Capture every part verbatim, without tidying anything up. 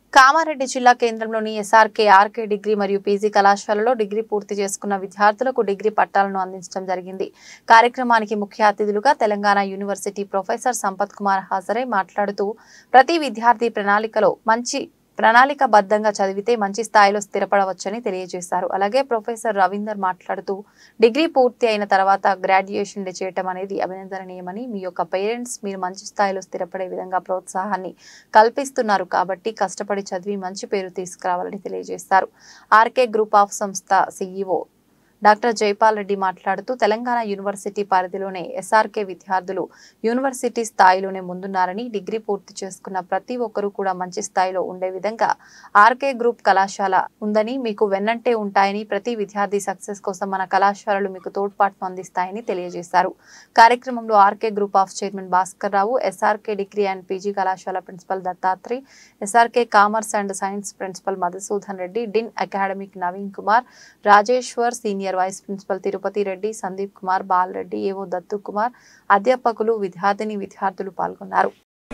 కామారెడ్డి జిల్లా కేంద్రంలోని SRK RK degree మరియు పీజీ కళాశాలలో డిగ్రీ పూర్తి చేసుకున్న విద్యార్థులకు డిగ్రీ పట్టాలను అందించడం జరిగింది. కార్యక్రమానికి ముఖ్య అతిథులుగా తెలంగాణ యూనివర్సిటీ ప్రొఫెసర్ సంపత్ కుమార్ హాజరై మాట్లాడుతూ ప్రతి విద్యార్థి ప్రణాళికలో మంచి ప్రణాళికబద్ధంగా చదివితే మంచి స్థాయిలో స్థిరపడవచ్చని తెలియజేశారు. అలాగే ప్రొఫెసర్ రవీందర్ మాట్లాడుతూ డిగ్రీ పూర్తి అయిన తర్వాత గ్రాడ్యుయేషన్ చేయటం అనేది అభినందనీయమని, మీ యొక్క పేరెంట్స్ మీరు మంచి స్థాయిలో స్థిరపడే విధంగా ప్రోత్సాహాన్ని కల్పిస్తున్నారు కాబట్టి కష్టపడి చదివి మంచి పేరు తీసుకురావాలని తెలియజేశారు. ఆర్కే గ్రూప్ ఆఫ్ సంస్థ సీఈఓ డాక్టర్ జైపాల్ రెడ్డి మాట్లాడుతూ తెలంగాణ యూనివర్సిటీ పరిధిలోనే ఎస్ఆర్కే విద్యార్థులు యూనివర్సిటీ స్థాయిలోనే ముందున్నారని, డిగ్రీ పూర్తి చేసుకున్న ప్రతి ఒక్కరూ కూడా మంచి స్థాయిలో ఉండే విధంగా ఆర్కే గ్రూప్ కళాశాల ఉందని, మీకు వెన్నంటే ఉంటాయని, ప్రతి విద్యార్థి సక్సెస్ కోసం మన కళాశాలలు మీకు తోడ్పాటును అందిస్తాయని తెలియజేశారు. కార్యక్రమంలో RK group of chairman Bhaskar Rao, SRK degree and PG కళాశాల principal Dattatri, SRK commerce and science principal Madhusudan Reddy, dean academic Naveen Kumar, Rajeshwar, senior vice principal Tirupati Reddy, Sandeep Kumar, Bal Reddy, AO Dattu Kumar, అధ్యాపకులు, విద్యార్థిని విద్యార్థులు పాల్గొన్నారు.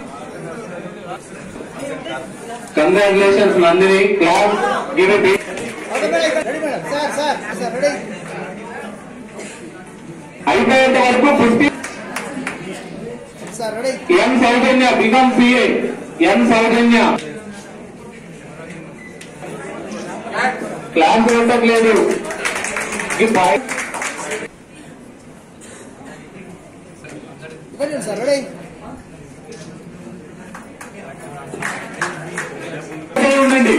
క్లాస్ ఉండట్లేదు. సార్ రెడీ ఉండండి.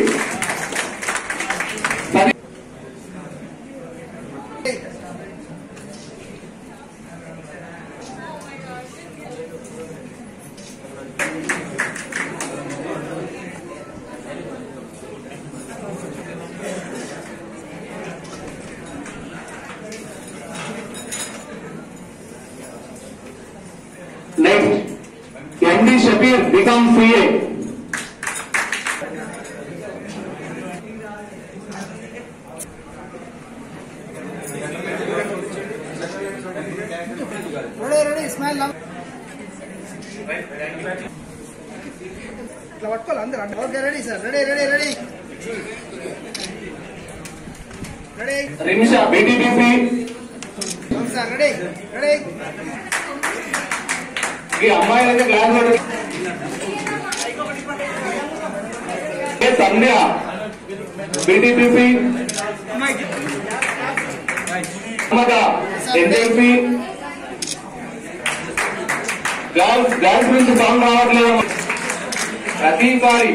Next, M D Shabir becomes C A. Ready, ready, smile now. Okay, ready, sir. Ready, ready, ready. Ready. Rimisha, B D B P. Come, sir. Ready, ready. ये अम्माई class Sandhya बीटीपीपी एनएलपी girls girls నుంచి sound రావట్లేదు ప్రతిసారి.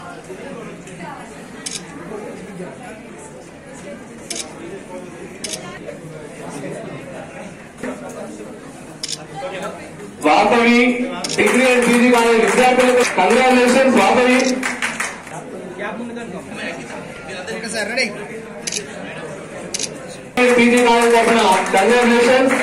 Vasavi degree and PG college విద్యార్థులకు congratulations. Vasavi PG college తరఫున congratulations.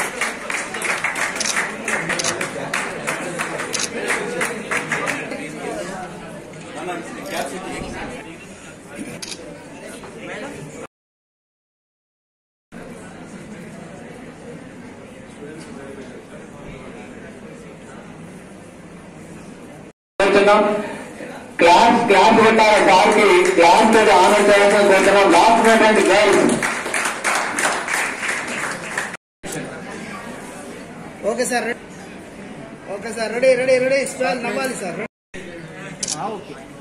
Class class పెట్టారు సార్ కి క్లాస్ మీద ఆనర్ చేయాలని కోరుతున్నాం. Last minute girls. Okay sir okay sir ready ready ready స్టాల్ నవ్వాలి సార్. ఓకే